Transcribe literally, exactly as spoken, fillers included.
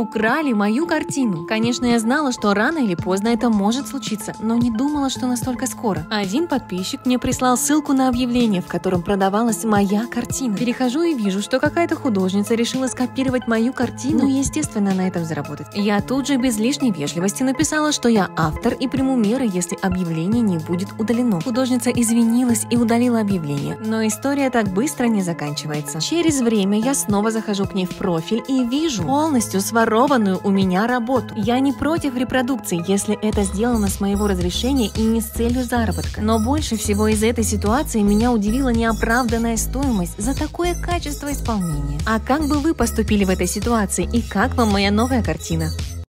Украли мою картину. Конечно, я знала, что рано или поздно это может случиться, но не думала, что настолько скоро. Один подписчик мне прислал ссылку на объявление, в котором продавалась моя картина. Перехожу и вижу, что какая-то художница решила скопировать мою картину и, естественно, на этом заработать. Я тут же без лишней вежливости написала, что я автор и приму меры, если объявление не будет удалено. Художница извинилась и удалила объявление, но история так быстро не заканчивается. Через время я снова захожу к ней в профиль и вижу полностью сворованную у меня работу. Я не против репродукции, если это сделано с моего разрешения и не с целью заработка. Но больше всего из этой ситуации меня удивила неоправданная стоимость за такое качество исполнения. А как бы вы поступили в этой ситуации и как вам моя новая картина?